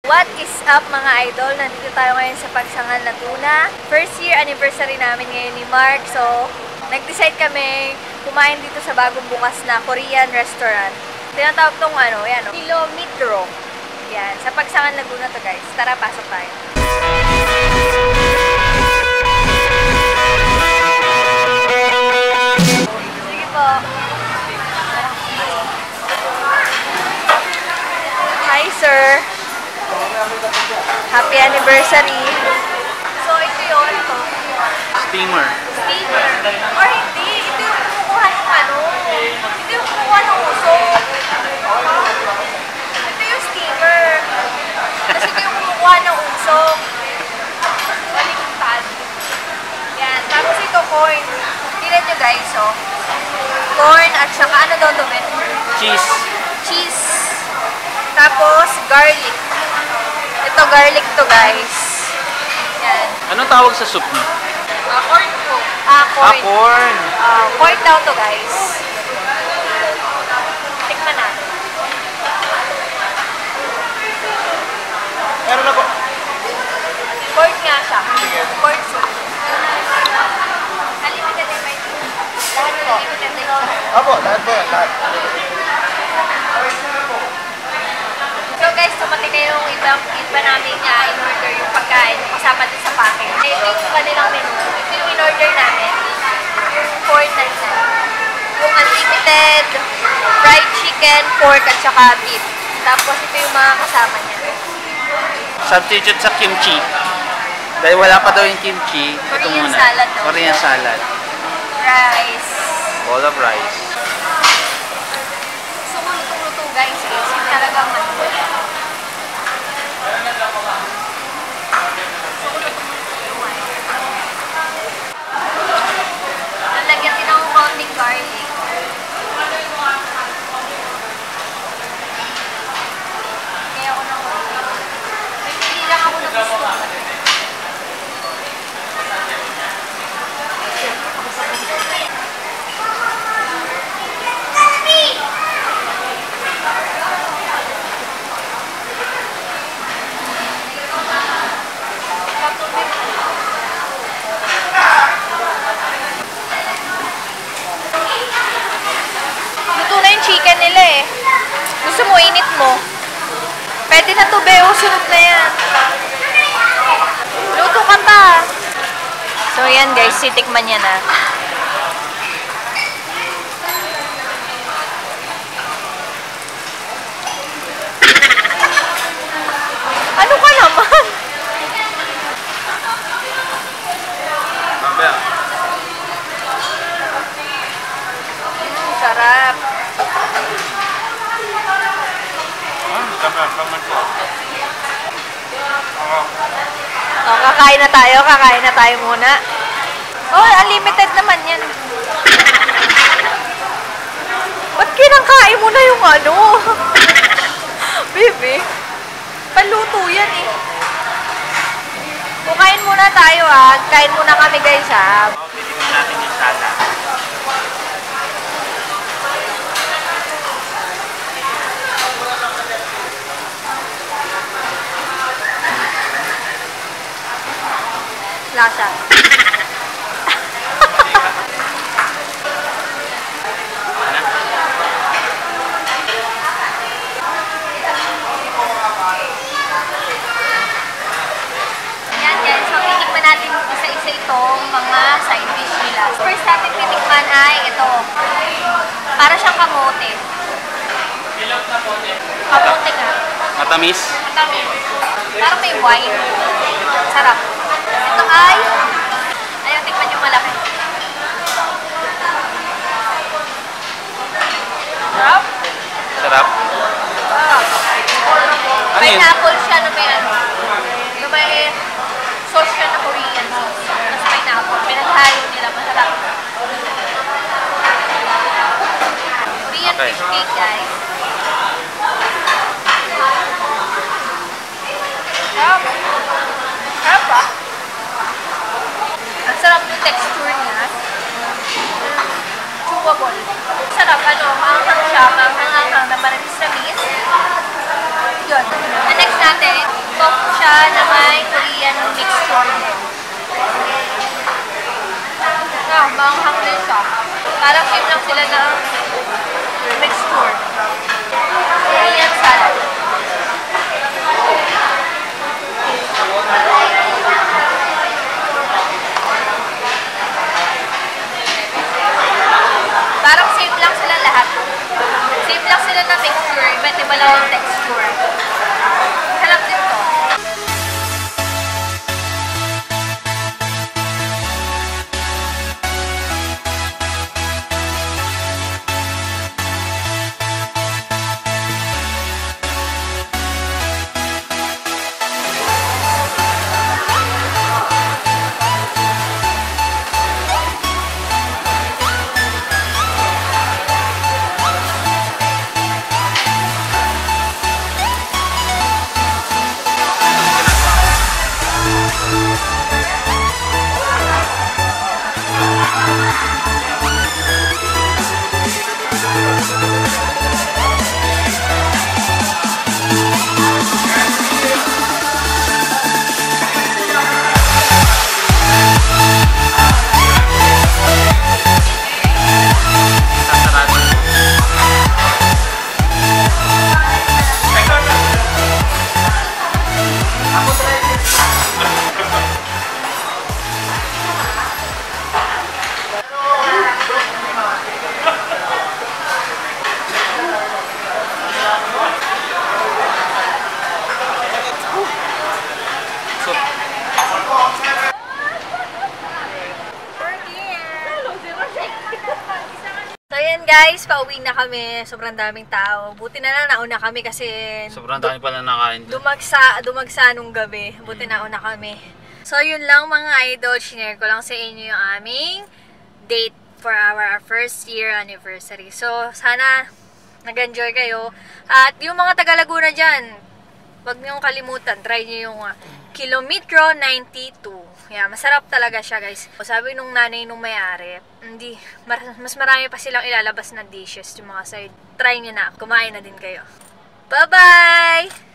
What is up mga idol? Nandito tayo ngayon sa Pagsangan, Laguna. First year anniversary namin ngayon ni Mark. So, nag-decide kami kumain dito sa bagong bukas na Korean restaurant. Tinatawag tong yan, Kilometro. Yan, sa Pagsangan, Laguna to guys. Tara, pasok tayo. Sige po. Hi sir. Happy anniversary. So, ito yun. Ito. Steamer. Steamer. Or hindi. Ito yung kumukuha ng Ito yung kumukuha ng usok. Ito yung steamer. Tapos ito yung kumukuha ng usok. Baliktad. Yan. Tapos ito corn. Tignan nyo guys, oh. Corn at saka ano daw to, Ben? Cheese. Cheese. Tapos garlic. Ito garlic to guys. Yan. Anong tawag sa soup niyo? Corn po. Corn. Corn. Corn daw to guys. Tikman natin. Meron na po. Corn nga siya. Corn soup. Unlimited din ba ito? Lahat po. Unlimited din siya. Apo, lahat po. Lahat. So guys, tumating na yung iba namin in-order yung pagkain, yung kasama din sa package. Ito yung kanilang menu. Ito yung in-order namin. Yung 499. Yung unlimited fried chicken, pork, at saka beef. Tapos ito yung mga kasama niya. Substitute sa kimchi. Dahil wala pa daw yung kimchi, ito Korean muna. salad daw. Korean salad. Rice. Bowl of rice. So kung luto-luto guys, yung talagang lalagyan din ako konting garlic. Kaya ako nang hindi lang ako nagustuhan. Luto na yung chicken nila eh. Gusto mo, init mo. Pwede na to, Beo. Sunod na yan. Luto ka pa. So, yan guys. Sitikman niya na. Ano ka naman? Sarap. Kakain na tayo muna. Unlimited naman yan. Ba't kinakain mo na yung Baby, paluto yan eh. Kukain muna tayo Kain muna kami guys Pilihan natin yung salad. Lasa. Yan guys, so titikman natin isa-isa itong mga side dish nila. First natin titikman ay ito. Para siyang kamote. Kamote nga. Matamis? Matamis. Parang may wine. Sarap. Ito ay, ayaw tikman yung malaki. Sarap? Sarap? Ano yun? Pineapple siya na may sauce siya na Korean sauce. Tapos pineapple. Pinaghalo nila. Masarap. Korean fish cake guys. Sarap. Sarap ba? Ang sarap yung texture niya. Chewable. Sarap, maanghang siya, maanghang na manamis-namis. Yun. Ang next natin, siya na may Korean mixture. Manghang din siya. Parang same lang sila ng mixture. Korean salad. Parang same lang sila lahat. Same lang sila na mixture. Iba't iba lang yung texture. Sarap din to. Guys, pauwi na kami. Sobrang daming tao. Buti na lang nauna kami kasi Sobrang dami pala nakain doon. dumagsa nung gabi. Buti nauna kami. So, yun lang mga idol. Shinare ko lang sa inyo yung aming date for our first year anniversary. So, sana nag-enjoy kayo. At yung mga taga Laguna dyan, huwag niyong kalimutan. Try niyo yung Kilometro 92. Yeah, masarap talaga siya, guys. Sabi nung nanay nung may-ari, mas marami pa silang ilalabas na dishes yung mga side. Try niyo na. Kumain na din kayo. Bye-bye!